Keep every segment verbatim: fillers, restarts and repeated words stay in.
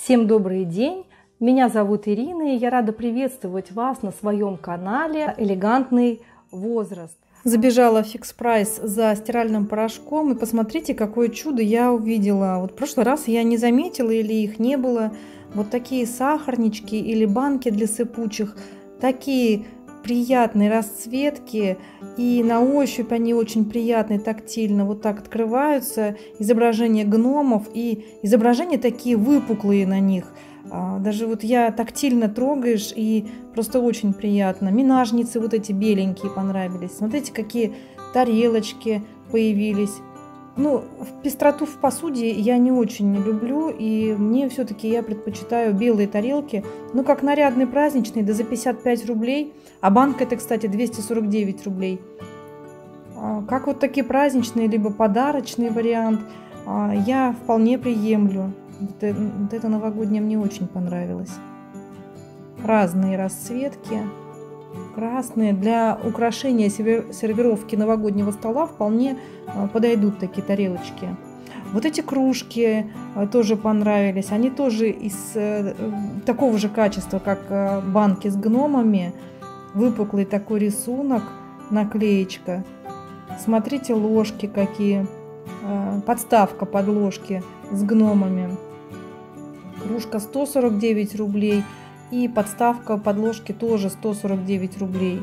Всем добрый день! Меня зовут Ирина, и я рада приветствовать вас на своем канале «Элегантный возраст». Забежала в Fix Price за стиральным порошком, и посмотрите, какое чудо я увидела. Вот в прошлый раз я не заметила или их не было. Вот такие сахарнички или банки для сыпучих, такие приятные расцветки, и на ощупь они очень приятные, тактильно. Вот так открываются изображения гномов, и изображения такие выпуклые на них. Даже вот я тактильно трогаешь, и просто очень приятно. Минажницы вот эти беленькие понравились. Смотрите, какие тарелочки появились. Ну, пестроту в посуде я не очень люблю, и мне все-таки я предпочитаю белые тарелки. Ну, как нарядный праздничный, да за пятьдесят пять рублей. А банка это, кстати, двести сорок девять рублей. Как вот такие праздничные, либо подарочный вариант, я вполне приемлю. Вот это новогоднее мне очень понравилось. Разные расцветки. Красные. Для украшения сервировки новогоднего стола вполне подойдут такие тарелочки. Вот эти кружки тоже понравились. Они тоже из такого же качества, как банки с гномами. Выпуклый такой рисунок, наклеечка. Смотрите, ложки какие. Подставка под ложки с гномами. Кружка сто сорок девять рублей. И подставка под ложки тоже сто сорок девять рублей.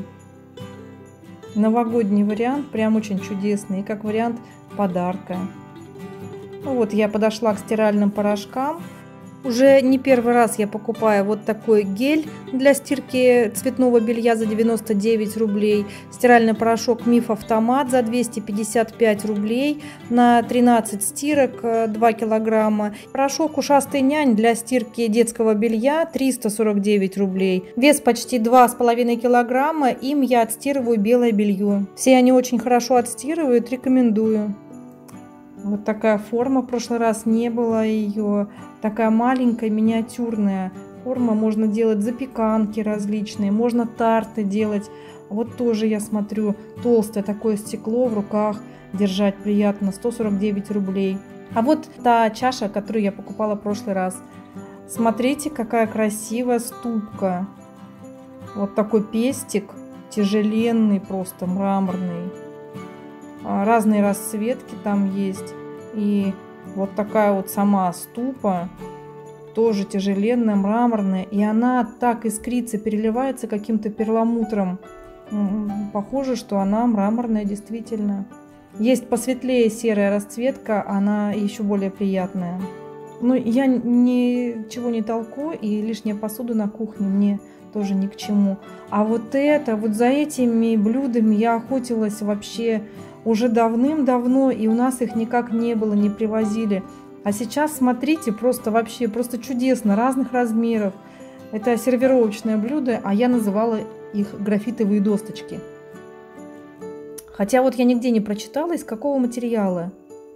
Новогодний вариант прям очень чудесный. И как вариант подарка. Ну вот я подошла к стиральным порошкам. Уже не первый раз я покупаю вот такой гель для стирки цветного белья за девяносто девять рублей. Стиральный порошок Миф Автомат за двести пятьдесят пять рублей на тринадцать стирок, два килограмма. Порошок Ушастый нянь для стирки детского белья триста сорок девять рублей. Вес почти два с половиной килограмма. Им я отстирываю белое белье. Все они очень хорошо отстирывают, рекомендую. Вот такая форма, в прошлый раз не было ее. Такая маленькая, миниатюрная форма. Можно делать запеканки различные, можно тарты делать. Вот тоже я смотрю, толстое такое стекло в руках держать приятно, сто сорок девять рублей. А вот та чаша, которую я покупала в прошлый раз. Смотрите, какая красивая ступка. Вот такой пестик, тяжеленный, просто мраморный. Разные расцветки там есть. И вот такая вот сама ступа, тоже тяжеленная, мраморная. И она так искрится, переливается каким-то перламутром. Похоже, что она мраморная действительно. Есть посветлее серая расцветка, она еще более приятная. Но я ничего не толку, и лишняя посуда на кухне мне тоже ни к чему. А вот это, вот за этими блюдами я охотилась вообще уже давным-давно, и у нас их никак не было, не привозили. А сейчас, смотрите, просто вообще, просто чудесно, разных размеров. Это сервировочное блюдо, а я называла их графитовые досточки. Хотя вот я нигде не прочитала, из какого материала.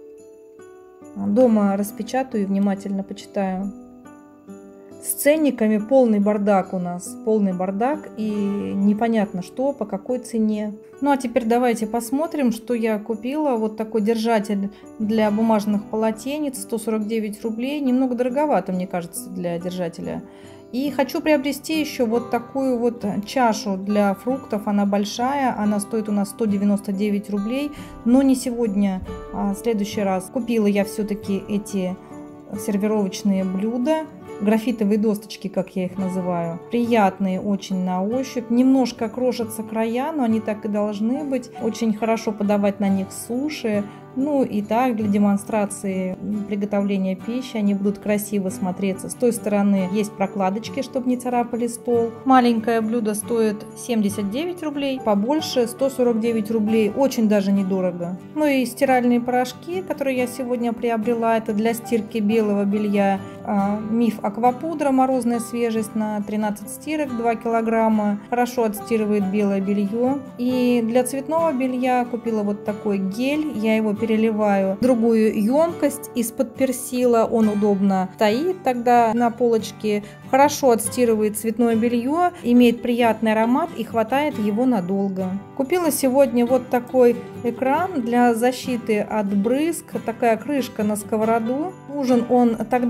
Дома распечатаю и внимательно почитаю. С ценниками полный бардак у нас, полный бардак, и непонятно что, по какой цене. Ну а теперь давайте посмотрим, что я купила. Вот такой держатель для бумажных полотенец, сто сорок девять рублей. Немного дороговато, мне кажется, для держателя. И хочу приобрести еще вот такую вот чашу для фруктов. Она большая, она стоит у нас сто девяносто девять рублей. Но не сегодня, а в следующий раз. Купила я все-таки эти сервировочные блюда. Графитовые досточки, как я их называю. Приятные очень на ощупь. Немножко крошатся края, но они так и должны быть. Очень хорошо подавать на них суши. Ну и так, для демонстрации приготовления пищи они будут красиво смотреться. С той стороны есть прокладочки, чтобы не царапали стол. Маленькое блюдо стоит семьдесят девять рублей, побольше сто сорок девять рублей. Очень даже недорого. Ну и стиральные порошки, которые я сегодня приобрела, это для стирки белого белья. Миф Аквапудра, морозная свежесть на тринадцать стирок, два килограмма. Хорошо отстирывает белое белье. И для цветного белья купила вот такой гель. Я его переливаю в другую емкость из-под персила. Он удобно стоит тогда на полочке. Хорошо отстирывает цветное белье, имеет приятный аромат и хватает его надолго. Купила сегодня вот такой экран для защиты от брызг. Такая крышка на сковороду. Нужен он тогда, когда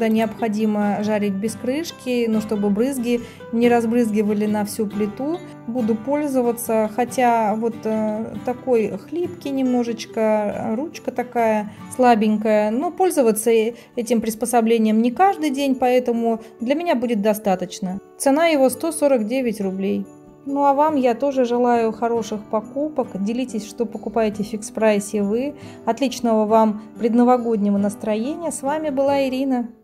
необходимо жарить без крышки, но чтобы брызги не разбрызгивали на всю плиту. Буду пользоваться, хотя вот э, такой хлипкий немножечко, ручка такая слабенькая, но пользоваться этим приспособлением не каждый день, поэтому для меня будет достаточно. Цена его сто сорок девять рублей. Ну а вам я тоже желаю хороших покупок. Делитесь, что покупаете в фикс прайсе вы. Отличного вам предновогоднего настроения. С вами была Ирина.